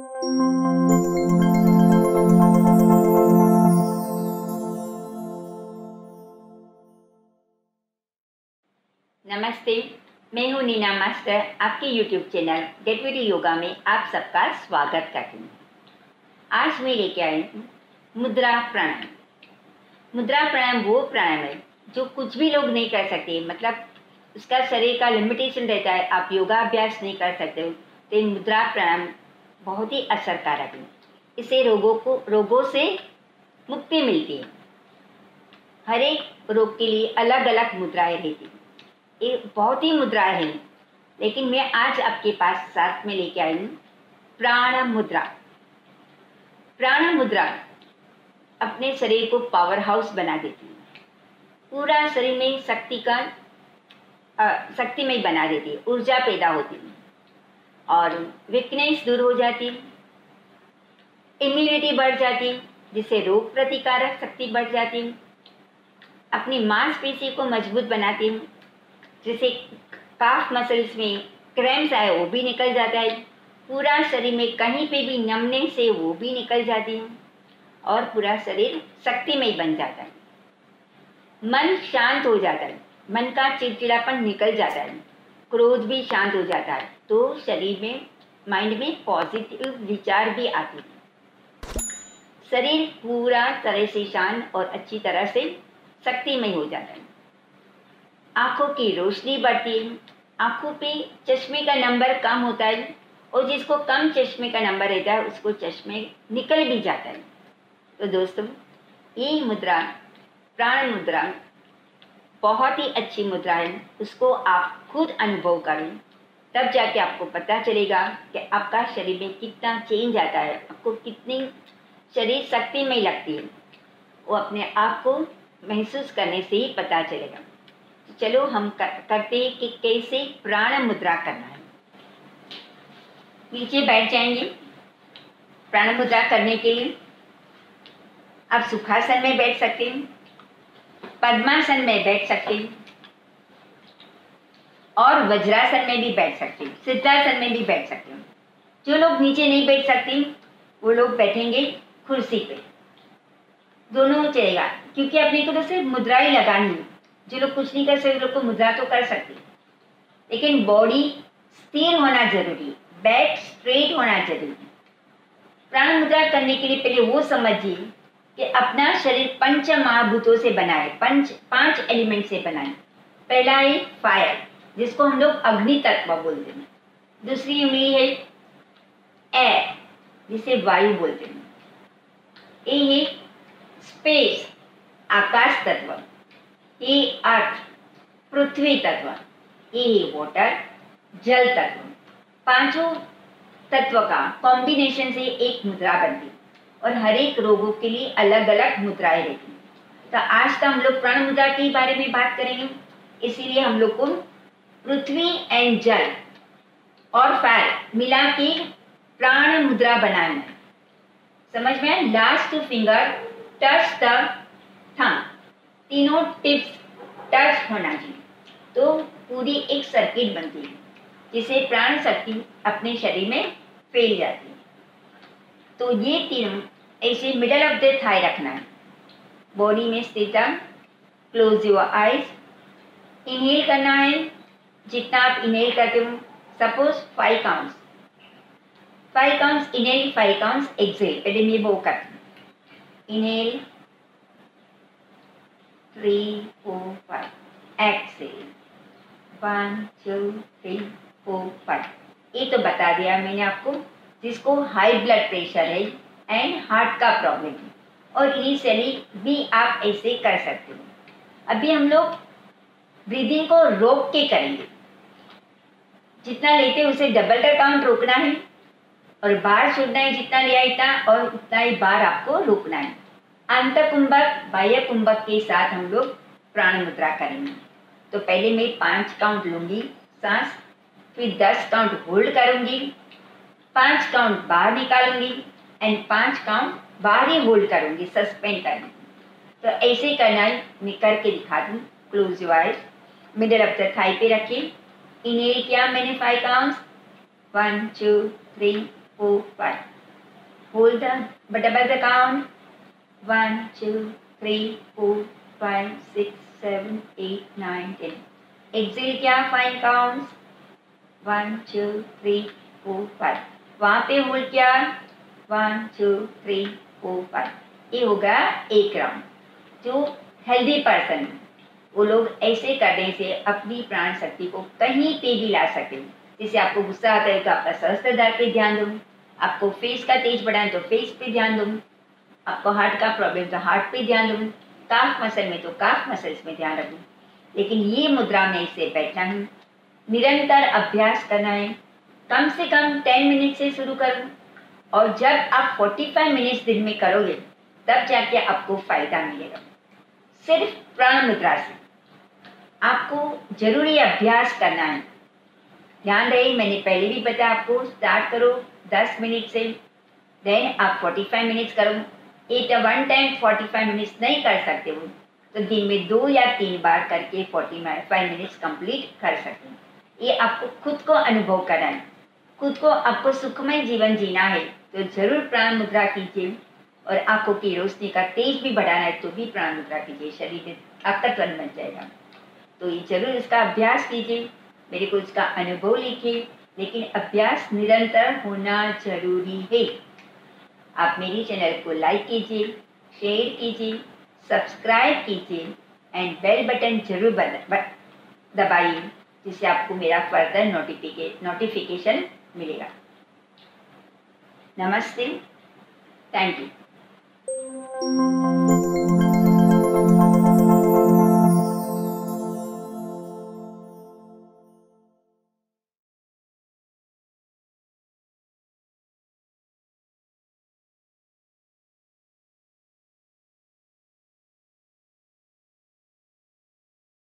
नमस्ते, मैं हूँ नीना मास्टर। आपके YouTube channel get with yoga में आप सबका स्वागत करती हूँ। आज मैं लेके आई हूँ मुद्रा प्राणायाम। मुद्रा प्राणायाम वो प्राणायाम है जो कुछ भी लोग नहीं कर सकते, मतलब उसका शरीर का लिमिटेशन रहता है, आप योगा अभ्यास नहीं कर सकते हो, तो मुद्रा प्राणायाम बहुत ही असरकारक है। इससे रोगों से मुक्ति मिलती है। हर एक रोग के लिए अलग अलग मुद्राएं रहती हैं। ये बहुत ही मुद्राएं हैं, लेकिन मैं आज आपके पास साथ में लेके आई हूँ प्राण मुद्रा। प्राण मुद्रा अपने शरीर को पावर हाउस बना देती है, पूरा शरीर में शक्तिमय बना देती है, ऊर्जा पैदा होती है और वीकनेस दूर हो जाती है, इम्यूनिटी बढ़ जाती है, जिससे रोग प्रतिकारक शक्ति बढ़ जाती है, अपनी मांसपेशी को मजबूत बनाती है, जिससे काफ मसल्स में क्रैम्स आए वो भी निकल जाता है, पूरा शरीर में कहीं पे भी नमने से वो भी निकल जाती है और पूरा शरीर शक्तिमय बन जाता है। मन शांत हो जाता है, मन का चिड़चिड़ापन निकल जाता है, क्रोध भी शांत हो जाता है, तो शरीर में माइंड में पॉजिटिव विचार भी आते हैं। शरीर पूरा तरह से शांत और अच्छी तरह से शक्तिमय हो जाता है। आँखों की रोशनी बढ़ती है, आँखों पे चश्मे का नंबर कम होता है और जिसको कम चश्मे का नंबर रहता है उसको चश्मे निकल भी जाता है। तो दोस्तों, ये मुद्रा प्राण मुद्रा बहुत ही अच्छी मुद्रा है, उसको आप खुद अनुभव करें, तब जाके आपको पता चलेगा कि आपका शरीर में कितना चेंज आता है, आपको कितनी शरीर शक्तिमय लगती है। वो अपने आप को महसूस करने से ही पता चलेगा। चलो हम करते हैं कि कैसे प्राण मुद्रा करना है। नीचे बैठ जाएंगे। प्राण मुद्रा करने के लिए आप सुखासन में बैठ सकते हैं, पद्मासन में बैठ सकते हैं और वज्रासन में भी बैठ सकते हैं, सिद्धासन में भी बैठ सकते हैं। जो लोग नीचे नहीं बैठ सकते वो लोग बैठेंगे कुर्सी पे, दोनों चलेगा, क्योंकि अपने को तो सिर्फ मुद्रा ही लगानी है। जो लोग कुछ नहीं कर सकते लोग को मुद्रा तो कर सकते, लेकिन बॉडी स्थिर होना जरूरी है, बैक स्ट्रेट होना जरूरी है। प्राण मुद्रा करने के लिए पहले वो समझिए कि अपना शरीर पंच महाभूतों से बना है, पांच एलिमेंट से बना है। पहला है फायर, जिसको हम लोग अग्नि तत्व बोलते हैं। दूसरी उंगली है एयर, जिसे वायु बोलते हैं। ये है स्पेस, आकाश तत्व। ये अर्थ, पृथ्वी तत्व। ये है वाटर, जल तत्व। पांचों तत्व का कॉम्बिनेशन से एक मुद्रा बनती और हर एक रोगों के लिए अलग अलग मुद्राएं रहती। तो आज तो हम लोग प्राण मुद्रा के बारे में बात करेंगे, इसीलिए हम लोग को पृथ्वी एंड जल और फायर मिला के प्राण मुद्रा बनाना है। समझ में? Last finger touch the thumb, तीनों टिप्स टच होना चाहिए, तो पूरी एक सर्किट बनती है, जिसे प्राण शक्ति अपने शरीर में फैल जाती है। तो ये तीनों ऐसे मिडल ऑफ द थाई रखना है, बॉडी में स्थित। Close your eyes. इनहेल करना है, जितना आप इनहेल करते हो, suppose 5 counts, 5 counts inhale, 5 counts exhale. पहले मैं वो करती हूँ। Inhale 3 4 5, exhale 1 2 3 4 5। ये तो बता दिया मैंने आपको, जिसको हाई ब्लड प्रेशर है एंड हार्ट का प्रॉब्लम है, और इनिशियली भी आप ऐसे कर सकते हो। अभी हम लोग ब्रीदिंग को रोक के करेंगे, जितना लेते हैं उसे डबल का काउंट रोकना है और बाहर छोड़ना है, जितना लिया इतना और उतना ही बार आपको रोकना है। अंत कुंभक बाह्य कुंभक के साथ हम लोग प्राण मुद्रा करेंगे। तो पहले मैं 5 काउंट लूंगी सांस, फिर 10 काउंट होल्ड करूंगी, 5 काउंट बाहर निकालूंगी एंड 5 काउंट बाहर ही होल्ड करूंगी, सस्पेंड करूंगी। तो ऐसे करना है, मैं करके दिखा दूँ। Close your eyes, middle of the thigh पे रखिए। इनहेल किया मैंने 5 counts, 1 2 3 4 5। Hold the double the count. 1, 2, 3, 4, 5, 6, 7, 8, 9, 10. Exhale किया, 5 counts. 1, 2, 3, 4, 5. वहाँ पे होल्ड किया. 1, 2, 3, 4, 5. ये होगा एक राउंड. जो हेल्दी पर्सन वो लोग ऐसे करने से अपनी प्राण शक्ति को कहीं पे भी ला सकते हैं. जैसे आपको गुस्सा आता है तो आपका सहस्त्रधार पे ध्यान दो, आपको फेस का तेज बढ़ाएं तो फेस पे ध्यान दो, आपको हार्ट का प्रॉब्लम तो हार्ट पे ध्यान दो, काफ मसल में तो काफ मसल्स में ध्यान रखो. लेकिन ये मुद्रा में इसे बैठना है, निरंतर अभ्यास करना है. कम से कम 10 मिनट से शुरू करो और जब आप 45 मिनट्स दिन में करोगे तब जाके आपको फायदा मिलेगा. सिर्फ प्राण मुद्रा से आपको जरूरी अभ्यास करना है. ध्यान रहे, मैंने पहले भी बताया आपको, स्टार्ट करो 10 मिनट से, देन आप 45 मिनट्स करो. एट वन टाइम 45 मिनट्स नहीं कर सकते हो तो दिन में 2 या 3 बार करके 45 मिनट्स कंप्लीट कर सकते हैं. ये आपको खुद को अनुभव करना है, खुद को आपको सुखमय जीवन जीना है तो जरूर प्राण मुद्रा कीजिए. और आंखों की रोशनी का तेज भी बढ़ाना है तो भी प्राण मुद्रा कीजिए, शरीर में ताकतवर बन जाएगा. तो ये जरूर इसका अभ्यास कीजिए, मेरे को इसका अनुभव लिखिए. लेकिन अभ्यास निरंतर होना जरूरी है. आप मेरी चैनल को लाइक कीजिए, शेयर कीजिए, सब्सक्राइब कीजिए एंड बेल बटन जरूर दबाइए जिससे आपको मेरा फर्दर नोटिफिकेशन मिलेगा. नमस्ते, थैंक यू.